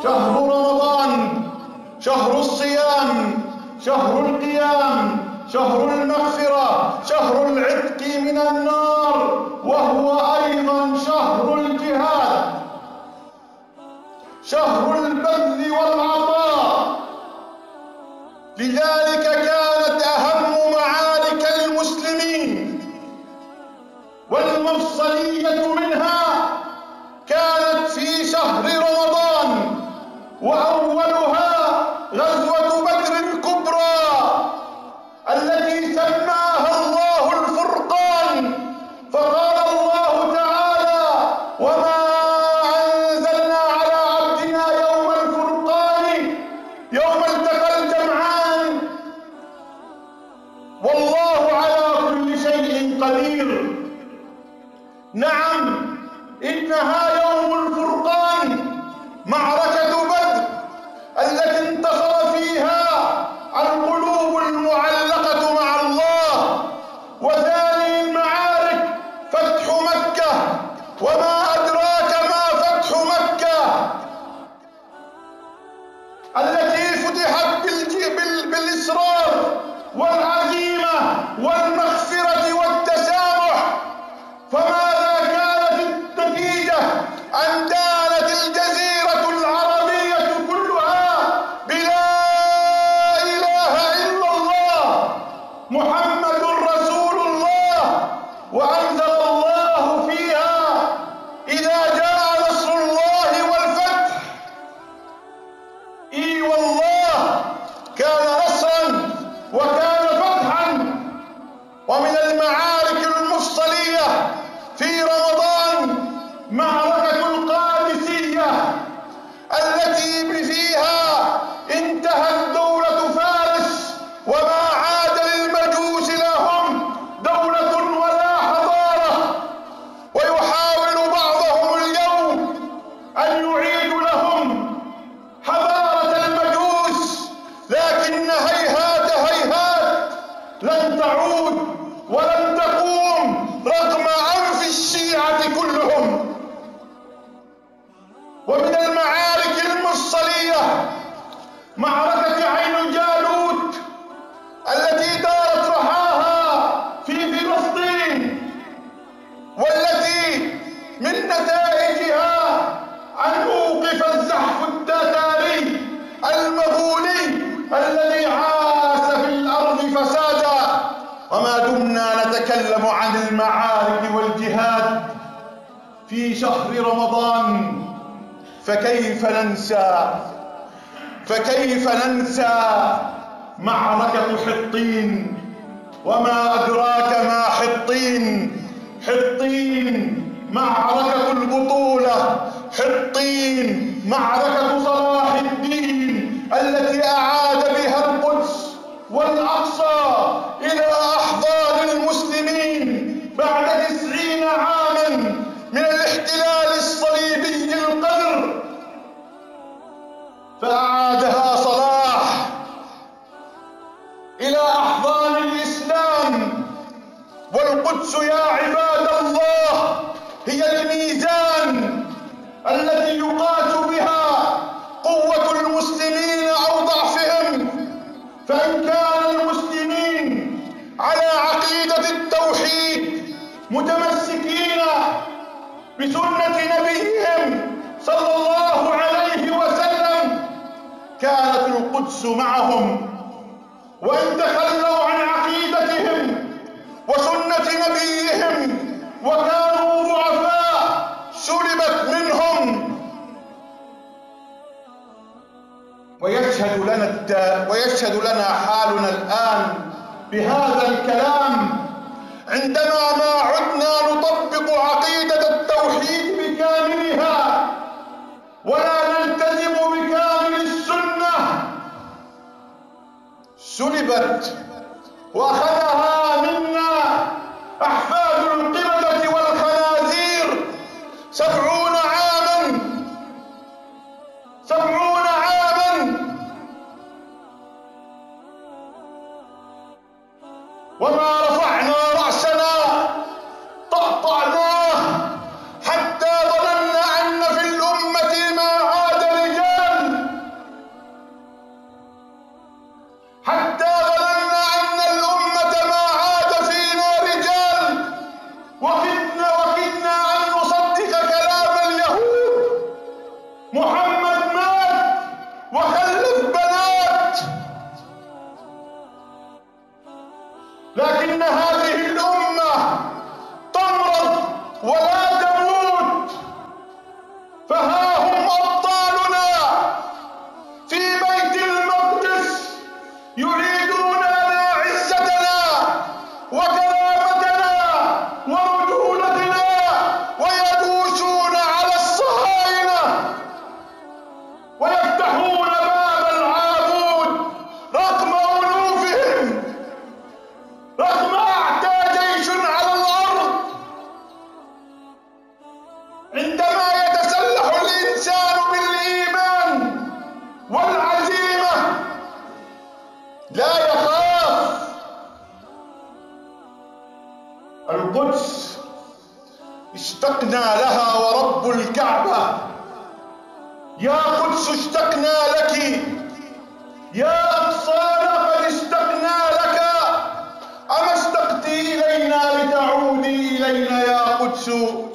شهر رمضان شهر الصيام، شهر القيام، شهر المغفرة، شهر العتق من النار، وهو أيضا شهر الجهاد، شهر البذل والعطاء. لذلك كانت أهم معارك المسلمين والمفصلية منها كانت في شهر رمضان، وأولها غزوة بدر الكبرى التي سماها الله الفرقان. فقال الله تعالى: وما أنزلنا على عبدنا يوم الفرقان يوم التقى الجمعان والله على كل شيء قدير. نعم، إنها يوم الفرقان، معركة بدر التي انتصر فيها القلوب المعلقة مع الله. وثاني المعارك فتح مكة، وما أدراك ما فتح مكة التي فتحت بالإصرار والعزيمة والمغفرة والتسامح. فماذا كانت النتيجة؟ أن دانت الجزيرة العربية كلها بلا إله إلا الله محمد رسول الله، وأنزل الله فيها: إذا جاء نصر الله والفتح. إي والله كان نصرا وكان فتحا. ومن المعارك المفصلية في رمضان معركة القادسية التي فيها انتهت دولة فارس، وما عاد للمجوس لهم دولة ولا حضارة. ويحاول بعضهم اليوم أن يعيد لهم حضارة المجوس، لكن هيهات هيهات لن تعود ولن تقوم رغم أنف الشيعة كلهم. ومن المعارك المفصلية معركة عين جالوت التي دارت رحاها في فلسطين، والتي من نتائجها أن أوقف الزحف التتاري المغولي الذي عاش في الأرض فسادا. وما دمنا نتكلم عن المعارك والجهاد في شهر رمضان، فكيف ننسى معركة حطين. وما أدراك ما حطين؟ حطين معركة البطولة، حطين معركة صلاح الدين التي أعاد بها القدس والأقصى إلى أحضان المسلمين بعد 90 عاما من الاحتلال الصليبي القذر، فأعادها صلاح إلى أحضان الإسلام. والقدس يا عباد الله هي الميزان الذي يقاس بها قوة المسلمين أو ضعفهم. فإن كان المسلمين على عقيدة التوحيد متمسكين بسنة نبيهم صلى الله عليه وسلم كانت القدس معهم، وإن تخلوا عن عقيدتهم وسنة نبيهم وكانوا ضعفاء سلبت منهم. ويشهد لنا حالنا الآن بهذا الكلام عندما ما عدنا نطبق عقيدة التوحيد بكاملها ولا نلتزم بكامل السنة. سلبت وأخذها منا أحفاد القردة والخنازير 70 عاما، 70 عاما، وما رفعنا رأسنا طأطأناه حتى ظننا أن في الأمة ما عاد رجال ولا تموت. فها هم أبطالنا في بيت المقدس يريدون لنا عزتنا وكرامتنا ورجولتنا، ويدوسون على الصهاينة ويفتحون باب العابود رغم أنوفهم، رغم أعتى جيش على الأرض. عندما يتسلح الإنسان بالإيمان والعزيمة لا يخاف. القدس اشتقنا لها ورب الكعبة، يا قدس اشتقنا لك، يا أقصانا قد اشتقنا لك، أما اشتقت إلينا لتعودي إلينا يا قدس.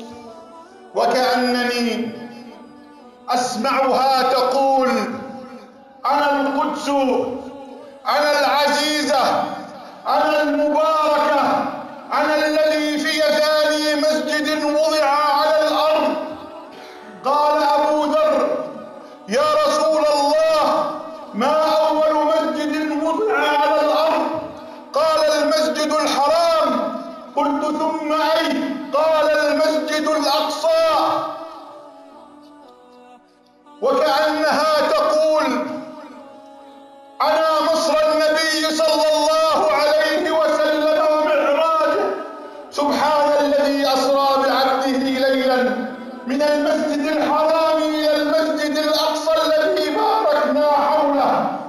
وكأنني أسمعها تقول: أنا القدس، أنا العزيزة، أنا المباركة، أنا الذي في ثاني مسجد وضع على الأرض. قال أبو ذر: يا رسول الله، ما أول مسجد وضع على الأرض؟ قال: المسجد الحرام. قلت: ثم أي؟ قال: المسجد الأقصى. وكأنها تقول: أنا مصر النبي صلى الله عليه وسلم ومعراجه. سبحان الذي أسرى بعبده ليلا من المسجد الحرام إلى المسجد الأقصى الذي باركنا حوله.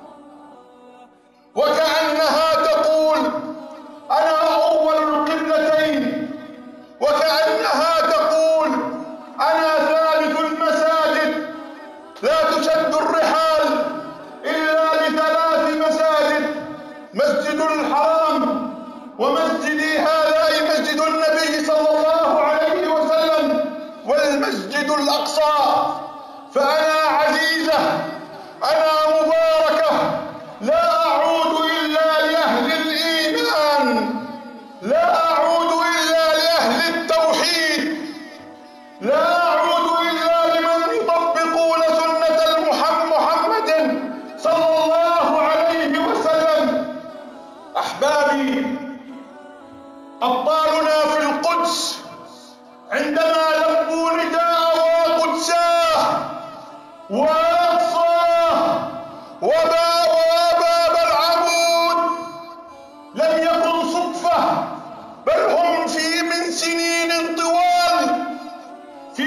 وكأنها تقول: أنا أول القبلتين. وكأنها تقول: أنا ثالث المساجد. لا تشد الرحال إلا لثلاث مساجد: مسجد الحرام، ومسجدي هذا أي مسجد النبي صلى الله عليه وسلم، والمسجد الأقصى. فأنا عزيزة، أنا مباركة، لا أعود إلا لأهل الإيمان، لا أعود إلا لأهل التوحيد، لا أعود إلا لمن يطبقون سنة محمد صلى الله عليه وسلم. أحبابي، أبطالنا في القدس عندما لبوا نداء وقدساه وأقصاه وباب العبود لم يكن صدفة، بل هم من سنين طوال في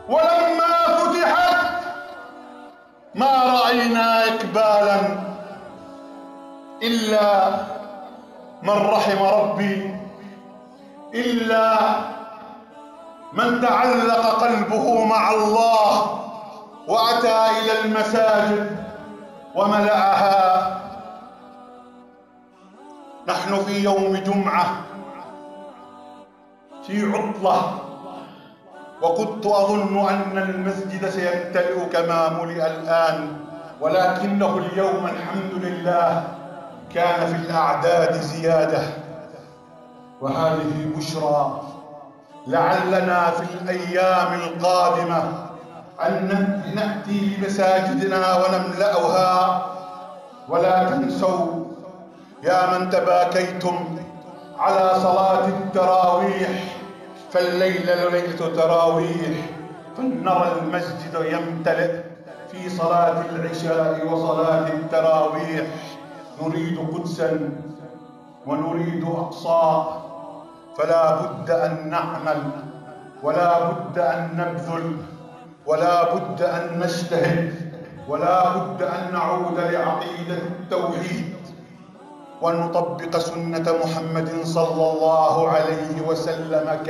ولما فتحت ما رأينا إقبالا إلا من رحم ربي، إلا من تعلق قلبه مع الله وأتى إلى المساجد وملأها. نحن في يوم جمعة في عطلة، وكنت أظن أن المسجد سيمتلئ كما ملئ الآن، ولكنه اليوم الحمد لله كان في الأعداد زيادة، وهذه بشرى. لعلنا في الأيام القادمة أن نأتي لمساجدنا ونملأها. ولا تنسوا يا من تباكيتم على صلاة التراويح، فالليلة ليلة تراويح، فلنرى المسجد يمتلئ في صلاة العشاء وصلاة التراويح. نريد قدسا ونريد أقصى، فلا بد أن نعمل، ولا بد أن نبذل، ولا بد أن نجتهد، ولا بد أن نعود لعقيدة التوحيد وأن نطبق سنة محمد صلى الله عليه وسلم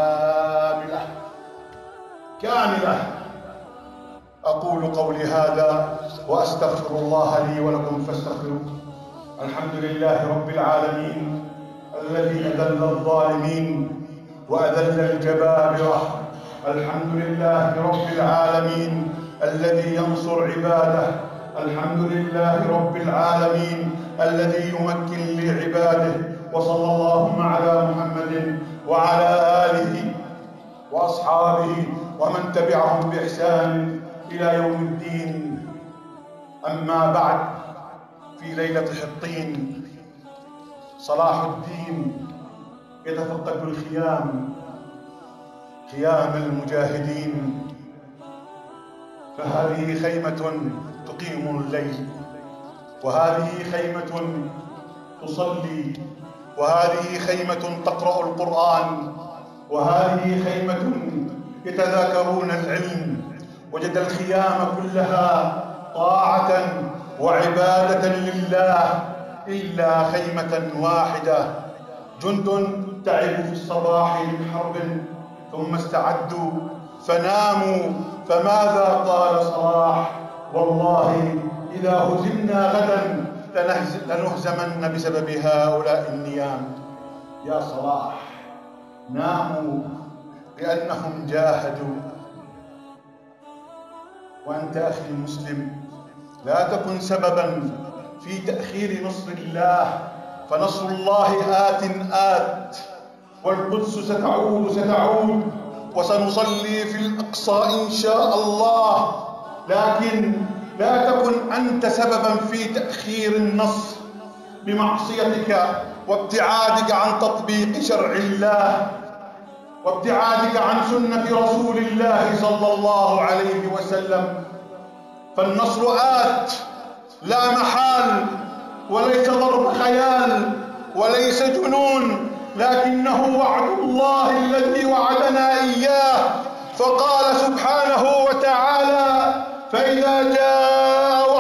كاملة. أقول قولي هذا وأستغفر الله لي ولكم فاستغفروه. الحمد لله رب العالمين الذي أذل الظالمين وأذل الجبابرة. الحمد لله رب العالمين الذي ينصر عباده. الحمد لله رب العالمين الذي يمكن لعباده. وصلى اللهم على محمد وعلى آله وأصحابه ومن تبعهم بإحسان إلى يوم الدين. أما بعد، في ليلة حطين صلاح الدين يتفقد الخيام، خيام المجاهدين، فهذه خيمة تقيم الليل، وهذه خيمة تصلي، وهذه خيمة تقرأ القرآن، وهذه خيمة يتذاكرون العلم. وجد الخيام كلها طاعة وعبادة لله إلا خيمة واحدة. جند تعبوا في الصباح من حرب ثم استعدوا فناموا، فماذا قال صلاح؟ والله إذا هزمنا غدا لنهزمن بسبب هؤلاء النيام. يا صلاح، ناموا لأنهم جاهدوا. وأنت أخي المسلم لا تكن سببا في تأخير نصر الله، فنصر الله آت، والقدس ستعود، وسنصلي في الأقصى إن شاء الله. لكن لا تكن أنت سببا في تأخير النصر بمعصيتك وابتعادك عن تطبيق شرع الله وابتعادك عن سنة رسول الله صلى الله عليه وسلم. فالنصر آت لا محال، وليس ضرب خيال وليس جنون، لكنه وعد الله الذي وعدنا إياه. فقال سبحانه وتعالى: فإذا جاء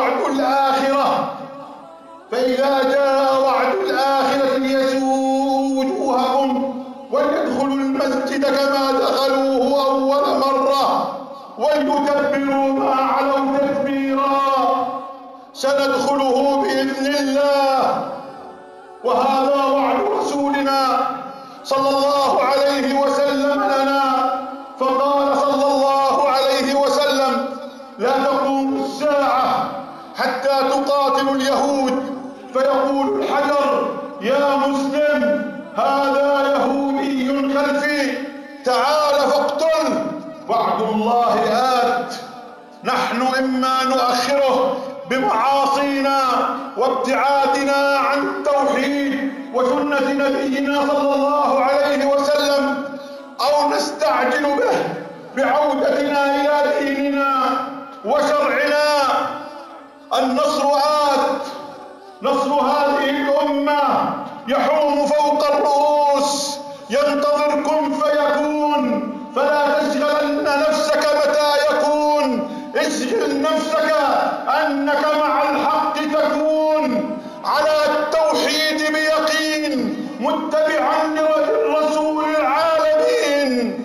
وعد الآخرة ليسوءوا وجوهكم وليدخلوا المسجد كما دخلوه أول مرة وليتبروا ما علوا تتبيرا. سندخله بإذن الله، وهذا وعد رسولنا صلى الله عليه وسلم لنا. فقال صلى الله عليه وسلم: لا تقوم الساعة حتى تقاتلوا اليهود، فيقول الحجر: يا مسلم، هذا يهودي خلفي، تعال فاقتل. وعد الله آت. نحن إما نؤخره بمعاصينا وابتعادنا عن التوحيد وسنة نبينا صلى الله عليه وسلم، أو نستعجل به بعودتنا إلى ديننا وشرعنا. النصر آت، نصر هذه الأمة يحوم فوق الرؤوس، ينتظر كن فيكون. فلا تشغلن نفسك متى نفسك أنك مع الحق تكون على التوحيد بيقين متبعا لرسول العالمين،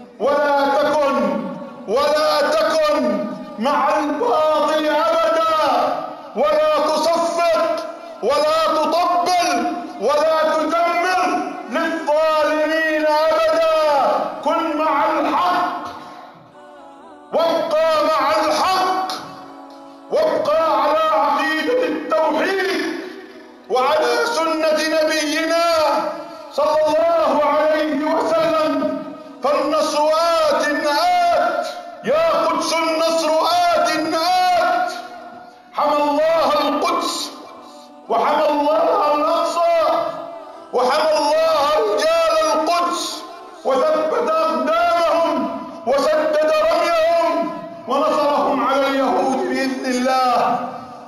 ولا تكن مع الباطل أبدا، ولا تصفق ولا تطبل ولا تدمر للظالمين أبدا. كن مع الحق وابقى مع الحق، وابقى على عقيدة التوحيد وعلى سنة نبينا صلى الله عليه وسلم. فالنصر آت آت، يا قدس النصر آت آت. حمى الله القدس وحمى الله الأقصى وحمى الله رجال القدس وثبت أقدامهم وسدد رميهم ونصرهم على اليهود بإذن الله.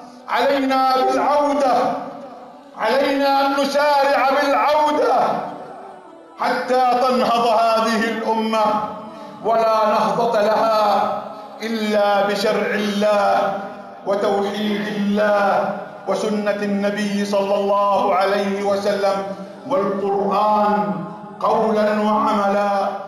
علينا أن نسارع بالعودة حتى تنهض هذه الأمة، ولا نهضة لها إلا بشرع الله وتوحيد الله وسنة النبي صلى الله عليه وسلم والقرآن قولا وعملا.